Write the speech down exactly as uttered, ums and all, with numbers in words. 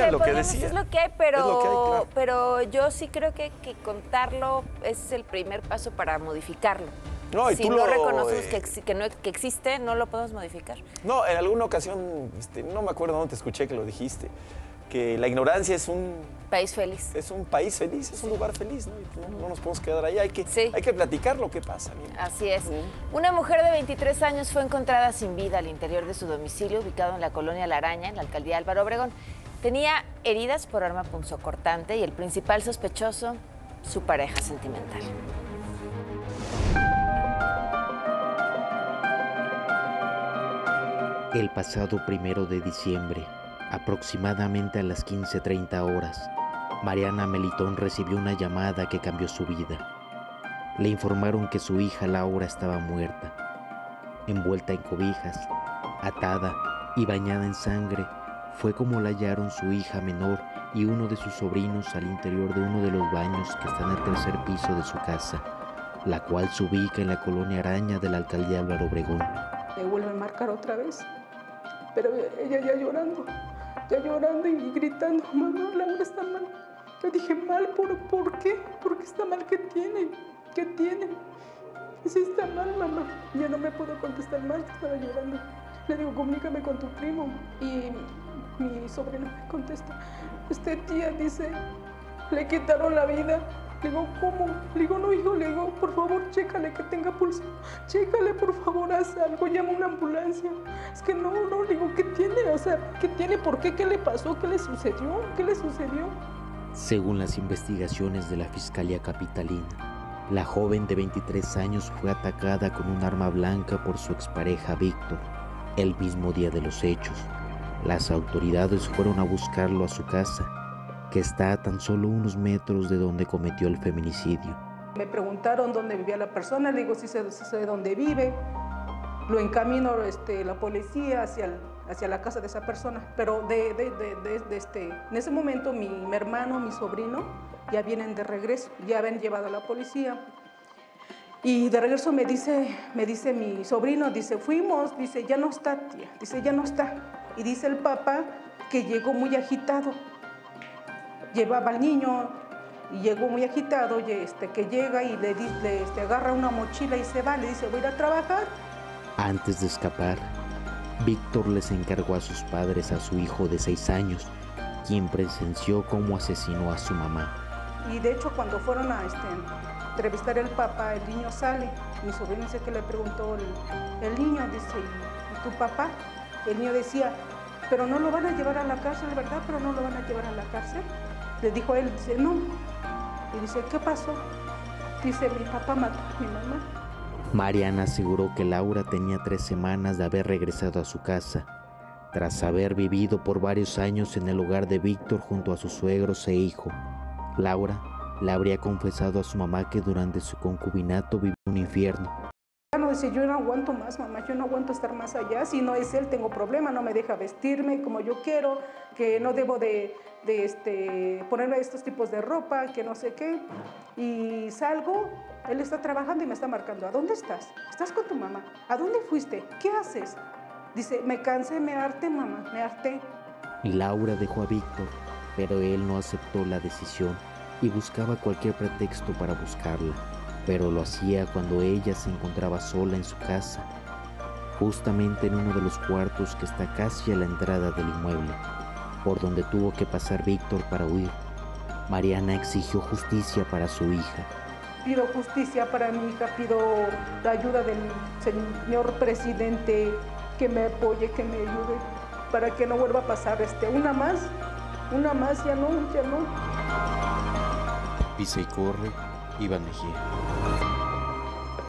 decían lo que podemos, decían. Es lo que hay, pero, Es lo que hay, claro. pero yo sí creo que, que contarlo es el primer paso para modificarlo. No, y si tú no lo, reconocemos eh, que, ex- que, no, que existe, no lo podemos modificar. No, en alguna ocasión, este, no me acuerdo dónde te escuché que lo dijiste, que la ignorancia es un, País feliz. es un país feliz, es un lugar feliz, ¿no? Y no, no nos podemos quedar ahí, hay que, Sí. hay que platicar lo que pasa. ¿No? Así es. Mm. Una mujer de veintitrés años fue encontrada sin vida al interior de su domicilio, ubicado en la colonia La Araña, en la alcaldía Álvaro Obregón. Tenía heridas por arma punzocortante y el principal sospechoso, su pareja sentimental. El pasado primero de diciembre, aproximadamente a las quince treinta horas, Mariana Melitón recibió una llamada que cambió su vida. Le informaron que su hija Laura estaba muerta, envuelta en cobijas, atada y bañada en sangre. Fue como la hallaron su hija menor y uno de sus sobrinos al interior de uno de los baños que está en el tercer piso de su casa, la cual se ubica en la colonia Araña de la alcaldía Álvaro Obregón. Me vuelve a marcar otra vez, pero ella ya llorando, ya llorando y gritando, mamá, Laura está mal. Yo dije, mal, ¿por, ¿por qué? ¿Por qué está mal? ¿Qué tiene? ¿Qué tiene? Sí está mal, mamá. Ya no me puedo contestar más, estaba llorando. Le digo, comunícame con tu primo. Y mi sobrino me contesta, usted tía, dice, le quitaron la vida. Le digo, ¿cómo? Le digo, no, hijo, le digo, por favor, chécale que tenga pulso. Chécale, por favor, haz algo, llama una ambulancia. Es que no, no, le digo, ¿qué tiene? O sea, ¿qué tiene? ¿Por qué? ¿Qué le pasó? ¿Qué le sucedió? ¿Qué le sucedió? Según las investigaciones de la Fiscalía Capitalina, la joven de veintitrés años fue atacada con un arma blanca por su expareja Víctor el mismo día de los hechos. Las autoridades fueron a buscarlo a su casa, que está a tan solo unos metros de donde cometió el feminicidio. Me preguntaron dónde vivía la persona, le digo, sí sé, sí sé dónde vive. Lo encamino este, la policía hacia, el, hacia la casa de esa persona, pero de, de, de, de, de este, en ese momento mi, mi hermano, mi sobrino, ya vienen de regreso, ya habían llevado a la policía. Y de regreso me dice, me dice mi sobrino, dice, fuimos, dice, ya no está, tía, dice, ya no está. Y dice el papá que llegó muy agitado. Llevaba al niño y llegó muy agitado, y este, que llega y le, le este, agarra una mochila y se va, le dice, voy a ir a trabajar. Antes de escapar, Víctor les encargó a sus padres a su hijo de seis años, quien presenció cómo asesinó a su mamá. Y de hecho cuando fueron a este, entrevistar al papá, el niño sale, mi sobrino dice que le preguntó el, el niño, dice, ¿y tu papá? El niño decía, pero no lo van a llevar a la cárcel, ¿verdad? Pero no lo van a llevar a la cárcel. Le dijo a él, dice, no. Y dice, ¿qué pasó? Dice, mi papá mató a mi mamá. Mariana aseguró que Laura tenía tres semanas de haber regresado a su casa, tras haber vivido por varios años en el hogar de Víctor junto a sus suegros e hijo. Laura le habría confesado a su mamá que durante su concubinato vivió un infierno. No, dice, yo no aguanto más, mamá, yo no aguanto estar más allá, si no es él tengo problema, no me deja vestirme como yo quiero, que no debo de, de este, ponerme estos tipos de ropa, que no sé qué, y salgo, él está trabajando y me está marcando, ¿a dónde estás? ¿Estás con tu mamá? ¿A dónde fuiste? ¿Qué haces? Dice, me cansé, me harté, mamá, me harté. Y Laura dejó a Víctor, pero él no aceptó la decisión y buscaba cualquier pretexto para buscarla. Pero lo hacía cuando ella se encontraba sola en su casa, justamente en uno de los cuartos que está casi a la entrada del inmueble, por donde tuvo que pasar Víctor para huir. Mariana exigió justicia para su hija. Pido justicia para mi hija, pido la ayuda del señor presidente, que me apoye, que me ayude, para que no vuelva a pasar este, una más, una más, ya no, ya no. Pisa y corre, Iván Mejía.